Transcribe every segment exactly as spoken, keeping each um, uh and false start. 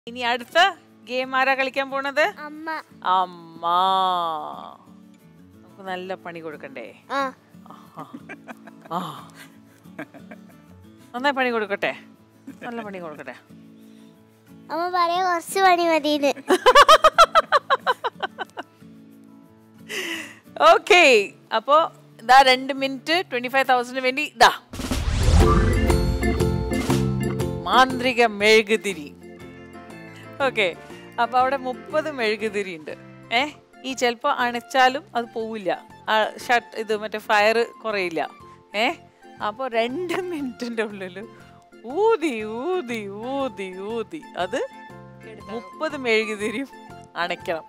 ഇനി അടുത്ത ഗെയിം ആരാ കളിക്കാൻ പോണത്? അമ്മ. അമ്മ. നമുക്ക് നല്ല പണി കൊടുക്കണ്ടേ? നന്നായി പണി കൊടുക്കട്ടെ, നല്ല പണി കൊടുക്കട്ടെ. അമ്മ പറയാ കുറച്ച് പണി മതിന്ന്. ഓക്കെ, അപ്പോ ഇതാ രണ്ട് മിനിറ്റ് ട്വന്റി ഫൈവ് തൗസൻഡിന് വേണ്ടി ഇതാ മാന്ത്രിക മെഴുകുതിരി. ഓക്കെ, അപ്പൊ അവിടെ മുപ്പത് മെഴുകുതിരി ഉണ്ട്. ഏ ഈ ചിലപ്പോ അണച്ചാലും അത് പോവില്ല, ഷട്ട് ഇത് മറ്റേ ഫയർ കുറയില്ല. ഏ അപ്പൊ രണ്ട് മിനിറ്റിന്റെ ഉള്ളില് ഊതി ഊതി ഊതി ഊതി അത് മുപ്പത് മെഴുകുതിരിയും അണയ്ക്കണം.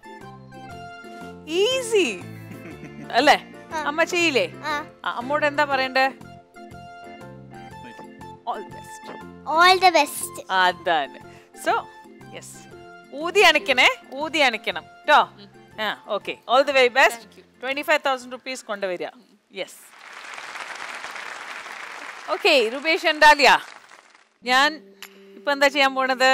ഈസി അല്ലേ? അമ്മ ചെയ്യില്ലേ? അമ്മോട് എന്താ പറയണ്ടേ? All best. All the best. അതാണ്. സോ യെസ്, ഊതി അണയ്ക്കണേ, ഊതി അണയ്ക്കണം കേട്ടോ. ആ okay, all the very best. Twenty five thousand rupees കൊണ്ടുവരിക. യെസ്. ഓക്കെ രൂപേഷ് എന്താലിയ, ഞാൻ ഇപ്പൊ എന്താ ചെയ്യാൻ പോണത്?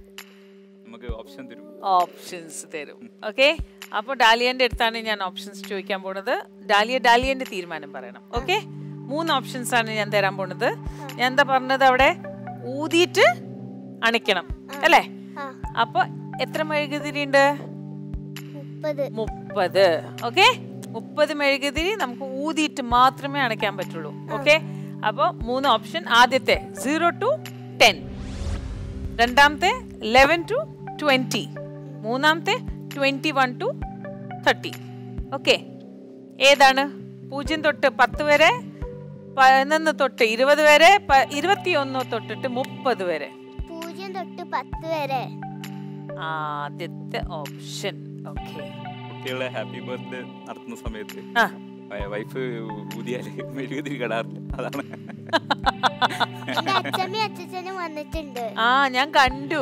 ഓപ്ഷൻസ് തരും. ഓക്കെ, അപ്പൊ ഡാലിയന്റെ അടുത്താണ് ഞാൻ ഓപ്ഷൻസ് ചോദിക്കാൻ പോണത്. ഡാലിയ ഡാലിയന്റെ തീരുമാനം പറയണം. ഓക്കെ, മൂന്ന് ഓപ്ഷൻസ് ആണ് ഞാൻ തരാൻ പോണത്. ഞാൻ എന്താ പറഞ്ഞത്? അവിടെ ഊതിയിട്ട് അണയ്ക്കണം അല്ലേ? അപ്പൊ എത്ര മെഴുകുതിരി ഉണ്ട്? മുപ്പത്. ഓക്കെ, മുപ്പത് മെഴുകുതിരി നമുക്ക് ഊതിയിട്ട് മാത്രമേ അണയ്ക്കാൻ പറ്റുള്ളൂ. ഓക്കെ, അപ്പൊ മൂന്ന് ഓപ്ഷൻ. ആദ്യത്തെ സീറോ ടു ടെൻ, രണ്ടാമത്തെ ലെവൻ ടു ട്വന്റി, മൂന്നാമത്തെ twenty one to thirty. Okay, ഏതാണ്? പൂജ്യം തൊട്ട് പത്ത് വരെ, പതിനൊന്ന് തൊട്ട് ഇരുപത് വരെ, ഇരുപത്തി ഒന്ന് തൊട്ടിട്ട് മുപ്പത് വരെ. പൂജ്യം തൊട്ട് പത്ത് വരെ ആദ്യത്തെ ഓപ്ഷൻ. ഓക്കെ, കുട്ടികളെ ഹാപ്പി ബർത്ത്ഡേ നടത്തുന്ന സമയത്ത് വൈഫ് ഊതിയാല് മെഴുകുതിരി കടാറില്ല, അതാണ്. അച്ഛമ്മയും അച്ഛനും വന്നിട്ടുണ്ട്. ആ ഞാൻ കണ്ടു.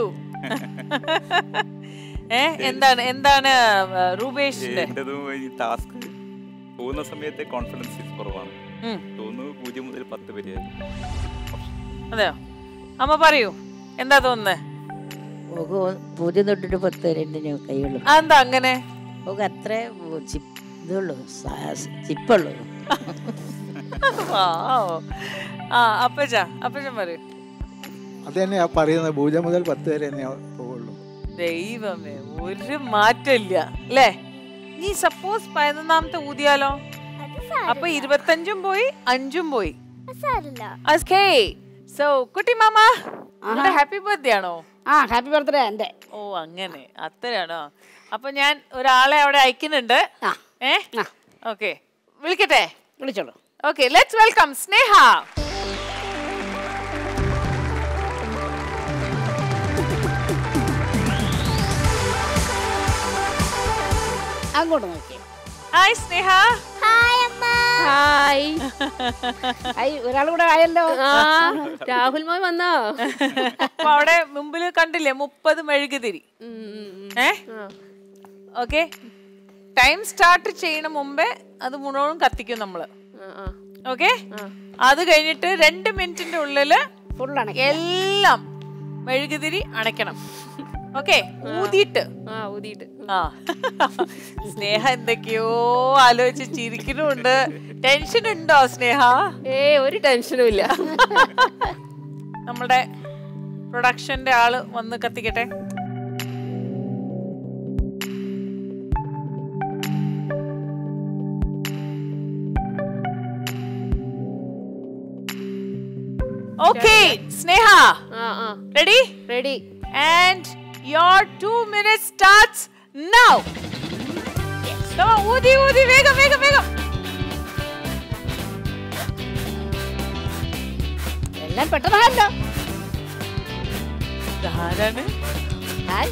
ഏ എന്താണ് എന്താണ് രൂപേഷിന്റെ ടാസ്ക്? പോകുന്ന സമയത്തെ കോൺഫിഡൻസ് കുറവാണ് തോന്നുന്നു. പൂജ്യം മുതൽ പത്ത് വരെ. അതെയോ? അമ്മ പറയൂ, എന്താ തോന്നുന്നത്? പൂജ്യം തൊട്ടിട്ട് പത്ത് വരെ കൈയുള്ളൂ. അതെന്താ അങ്ങനെ? അത്ര ഇതുള്ളൂ, ചിപ്പുള്ളൂ. ആ അപ്പച്ചാ, അപ്പച്ചൻ പറയൂ. അത് തന്നെയാ പറയുന്നത്, പൂജ്യം മുതൽ പത്ത് വരെ പോവുള്ളൂ. ദൈവമേ, ഒരു മാറ്റമില്ല അല്ലേ? നീ സപ്പോസ് പതിനൊന്നാമത്തെ ഊതിയാലോ? അപ്പൊ ഇരുപത്തഞ്ചും പോയി, അഞ്ചും പോയി. സോ കുട്ടി മാമ, ഹാപ്പി ബർത്ത്ഡേ ആണോ? ആ ഹാപ്പി ബർത്ത്ഡേ എന്റെ. ഓ അങ്ങനെ, അത്രയാണോ? അപ്പൊ ഞാൻ ഒരാളെ അവിടെ അയക്കുന്നുണ്ട്. ഏ ഓക്കെ, വിളിക്കട്ടെ? വിളിച്ചോളൂ. Okay, let's welcome Sneha. അങ്ങോട്ട് നോക്കിയേ. ഹായ് സ്നേഹ. ഹായ് അമ്മ. ഹായ്. ഹായ്, ഒരാൾ കൂടെ ആയല്ലോ. രാഹുൽ മോൻ വന്നോ? അപ്പൊ അവിടെ മുമ്പിൽ കണ്ടില്ലേ മുപ്പത് മെഴുകുതിരി? ഏ ഓക്കെ, ടൈം സ്റ്റാർട്ട് ചെയ്യണ മുമ്പേ അത് മുഴുവൻ കത്തിക്കും നമ്മള്. ഓക്കെ, അത് കഴിഞ്ഞിട്ട് രണ്ട് മിനിറ്റിന്റെ ഉള്ളില് എല്ലാം മെഴുകുതിരി അണയ്ക്കണം. ഓക്കെ, ഊതിയിട്ട്. ആ ഊതിയിട്ട്. ആ സ്നേഹ എന്തൊക്കെയോ ആലോചിച്ച് ചിരിക്കുന്നുണ്ട്. ടെൻഷൻ ഉണ്ടോ സ്നേഹ? ഏ ഒരു ടെൻഷനും ഇല്ല. നമ്മുടെ പ്രൊഡക്ഷന്റെ ആള് വന്ന് കത്തിക്കട്ടെ. Okay, Sneha. Uh, uh. Ready? Ready. And your two minutes starts now. Yes. Come on, udi, udi, vegam, vegam, vegam. എല്ലാം പെട്ടെന്നാണല്ലോ. ധാരാണ്. ഹായ്.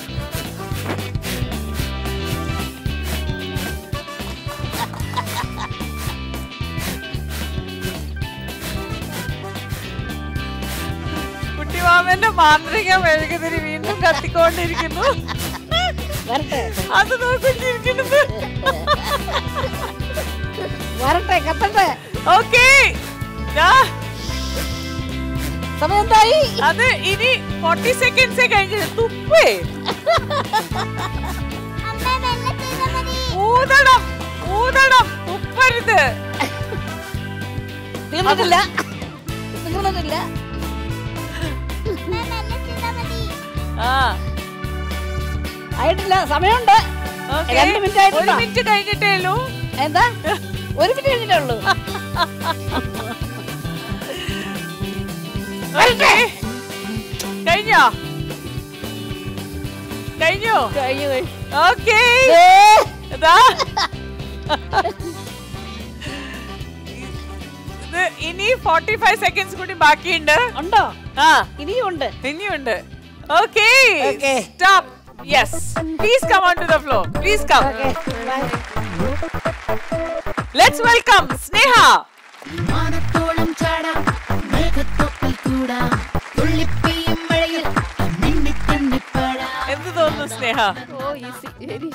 കുട്ടിമാമന്റെ മാന്ത്രിക മെഴുകുതിരി വീണ്ടും കത്തിക്കൊണ്ടിരിക്കുന്നു. അത് നോക്കിയിരിക്കുന്നത്. വരട്ടെ, കത്തട്ടെ. ഓക്കെ, സമയം എന്തായി? അത് ഇനി ഫോർട്ടി സെക്കൻഡ്സേ കഴിഞ്ഞു. തുപ്പേ അമ്മ മെല്ലെ ചെയ്താ മതി. ഊതണം ഊതണം തുപ്പരുത്. തീർന്നിട്ടില്ല തീർന്നിട്ടില്ല. അമ്മ മെല്ലെ ചെയ്താ മതി. ആ ആയിട്ടില്ല, സമയമുണ്ട്. ഓക്കേ. രണ്ട് മിനിറ്റ് ഒരു ആയിട്ടില്ല. മിനിറ്റ് കഴിഞ്ഞിട്ടേ ഉള്ളൂ. എന്താ ഒരു മിനിറ്റ് കഴിഞ്ഞിട്ടേ ഉള്ളൂ. ഓക്കേ. കഴിഞ്ഞോ കഴിഞ്ഞോ കഴിഞ്ഞു കഴിഞ്ഞു. ഓക്കേ. ദേ, ഇതാ. ഇത് ഇനി ഫോർട്ടി ഫൈവ് സെക്കൻഡ്സ് കൂടി ബാക്കിയുണ്ട്. ഉണ്ടോ? ആ ഇനിയും ഉണ്ട്. ഇനിയുണ്ട്. Okay Okay. Stop. Yes please come on to the floor. Please come. Let's welcome Sneha. മാനത്തോളം ചാടാം മേഘത്തൊപ്പിൽ കൂടാം തുള്ളിപ്പെയ്യും മഴയിൽ മിന്നിത്തിന്നിപ്പാടാം. എന്ത് തോന്നുന്നു സ്നേഹ? ഓ ഈസി വെരി.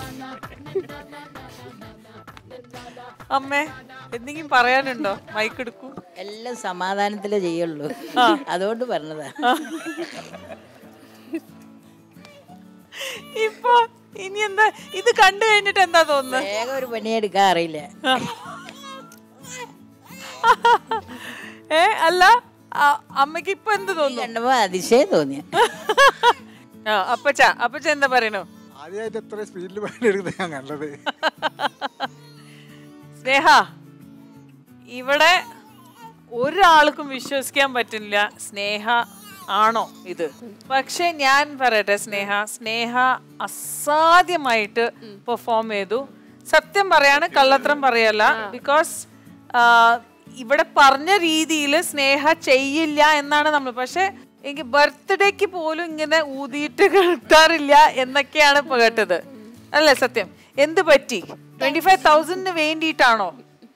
അമ്മേ എന്തെങ്കിലും പറയാനുണ്ടോ? മൈക്ക് എടുക്കൂ. എല്ലാം സമാധാനത്തിലേ ചെയ്യുള്ളൂ, അതുകൊണ്ട് പറഞ്ഞതാ. ഇപ്പൊ ഇനി എന്താ ഇത് കണ്ടു കഴിഞ്ഞിട്ട് എന്താ തോന്നുന്നത്? വേഗം ഒരു പണിയെടുക്കാൻ അറിയില്ല. ഏ അല്ല അമ്മക്ക് ഇപ്പൊ എന്ത് തോന്നുന്നു? കണ്ടപ്പോ അതിശയം തോന്നിയ. ആ അപ്പച്ച അപ്പച്ച എന്താ പറയണു? ആദ്യമായിട്ട് എത്ര സ്പീഡിൽ പണിയെടുക്കുന്നത് ഞാൻ കണ്ടത്. സ്നേഹ ഇവിടെ ഒരാൾക്കും വിശ്വസിക്കാൻ പറ്റില്ല സ്നേഹ ആണോ ഇത്. പക്ഷെ ഞാൻ പറയട്ടെ സ്നേഹ സ്നേഹ അസാധ്യമായിട്ട് പെർഫോം ചെയ്തു. സത്യം പറയാണ്, കള്ളത്രം പറയല്ല. ബിക്കോസ് ഇവിടെ പറഞ്ഞ രീതിയിൽ സ്നേഹ ചെയ്യില്ല എന്നാണ് നമ്മൾ. പക്ഷെ എനിക്ക് ബർത്ത്ഡേക്ക് പോലും ഇങ്ങനെ ഊതിയിട്ട് കിട്ടാറില്ല എന്നൊക്കെയാണ് ഇപ്പൊ കേട്ടത്. അല്ലേ സത്യം? എന്ത് പറ്റി? ട്വന്റി ഫൈവ് തൗസൻഡിന് വേണ്ടിയിട്ടാണോ?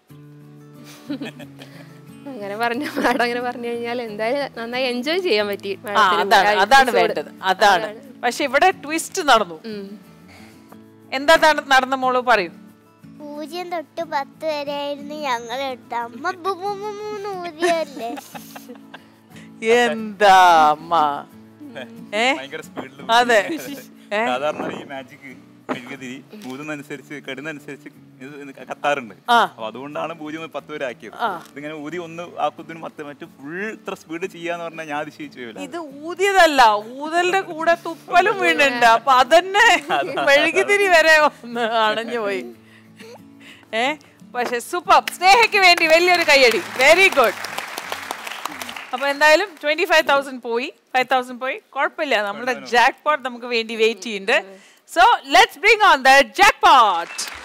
അങ്ങനെ പറഞ്ഞു മാഡം അങ്ങനെ പറഞ്ഞു കഴിഞ്ഞാൽ എന്തായാലും നന്നായി എൻജോയ് ചെയ്യാൻ പറ്റി. ആ അതാണ് അതാണ് വേണ്ടത്, അതാണ്. പക്ഷെ ഇവിടെ ട്വിസ്റ്റ് നടന്നു. എന്താ നടന്ന മോള് പറയും? പൂജ്യം തൊട്ട് പത്ത് വരെ ആയിരുന്നു ഞങ്ങൾ എടുത്ത. അമ്മ മൂന്ന് ഊതിയല്ലേ. എന്താ അമ്മ ഏ ഭയങ്കര സ്പീഡിൽ. അതെ. സാധാരണ ഈ മാജിക് മെഴുകുതിരി ഊതുന്നനുസരിച്ച് കെടുന്നനുസരിച്ച് ഇത് കത്താറുണ്ട്. ആ. അപ്പൊ അതുകൊണ്ടാണ് പൂജ്യം പത്ത് വരെ ആക്കിയത്. ഇതിങ്ങനെ ഊതി ഒന്ന് ആക്കുത്തിന് മത്ത് മറ്റു ഫുൾ ഇത്ര സ്പീഡ് ചെയ്യാന്ന് പറഞ്ഞാൽ ഞാൻ അതിശയിച്ചു പോയില്ല. ഇത് ഊതിയതല്ല, ഊതലിന്റെ കൂടെ തുപ്പലും വീണുണ്ട്. അപ്പൊ അതന്നെ മെഴുകുതിരി വരെ ഒന്ന് അണഞ്ഞു പോയി. ഏ പക്ഷെ സൂപ്പർ. സ്നേഹയ്ക്ക് വേണ്ടി വലിയൊരു കയ്യടി. Very good. അപ്പൊ എന്തായാലും ട്വന്റി ഫൈവ് തൗസൻഡ് പോയി. ഫൈവ് തൗസൻഡ് പോയി, കുഴപ്പമില്ല. നമ്മുടെ ജാക്ക് പോട്ട് നമുക്ക് വേണ്ടി വെയിറ്റ് ചെയ്യുന്നുണ്ട്. So let's bring on the jackpot.